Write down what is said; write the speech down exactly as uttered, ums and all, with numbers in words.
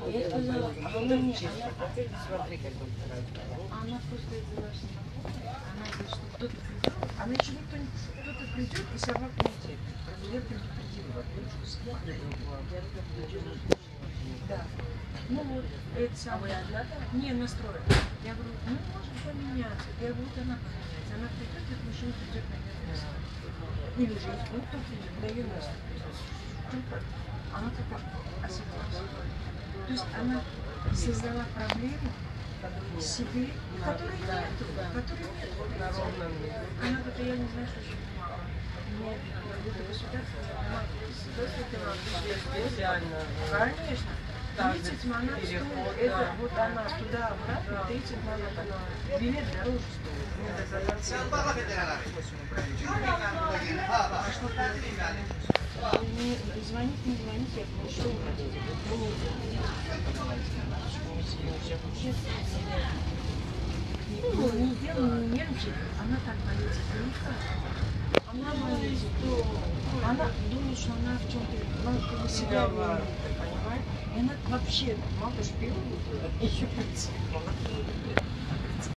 Я сказала, а она не, Смотри, как он она просто взяла, что она говорит, что кто-то придет, она еще никто не, кто-то придет и собаку не терпит. Я предупредила, да. Ну вот, это самое. А вы одна там? Не, настроена. Я говорю, ну может поменяться. Я говорю, вот она поменяется. Она придет, этот мужчина придет, наверное, сам. Или же, ну кто придет, наверное, сам придет. Она как осеклась. То есть она создала проблему себе, которой нету, которой нету. Она говорит, я не знаю, что еще мало. Нет, это государство, Специально. конечно. тридцать манат стоит, это вот она туда-обратно, тридцать манат она. Билет дороже стоит. А что не звонить, не звонить, я говорю, что вы хотите? Вы не Ну, не делай, не нервничай. Она так боится греха. Она боится, что она думает, что она в чем-то, она как бы себя виновата, понимаешь? И она вообще, мама шпион, еще принципиально.